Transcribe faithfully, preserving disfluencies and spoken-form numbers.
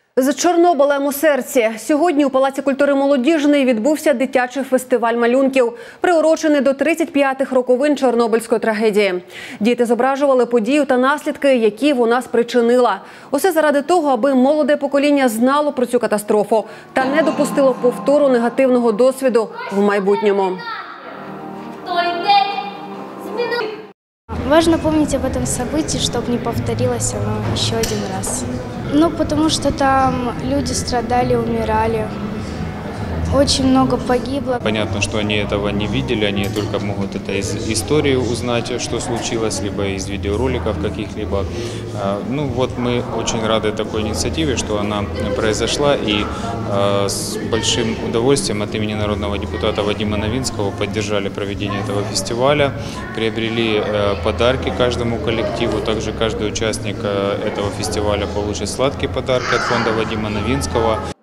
З Чорнобилем у серці. Сьогодні у Палаці культури «Молодіжний» відбувся дитячий фестиваль малюнків, приурочений до тридцять п'ятих роковин Чорнобильської трагедії. Діти зображували подію та наслідки, які вона спричинила. Усе заради того, аби молоде покоління знало про цю катастрофу та не допустило повтору негативного досвіду в майбутньому. Важно помнить об этом событии, чтобы не повторилось оно еще один раз. Ну, потому что там люди страдали, умирали. Очень много погибло. Понятно, что они этого не видели, они только могут это из истории узнать, что случилось, либо из видеороликов каких-либо. Ну вот мы очень рады такой инициативе, что она произошла, и с большим удовольствием от имени народного депутата Вадима Новинского поддержали проведение этого фестиваля, приобрели подарки каждому коллективу, также каждый участник этого фестиваля получит сладкие подарки от фонда Вадима Новинского.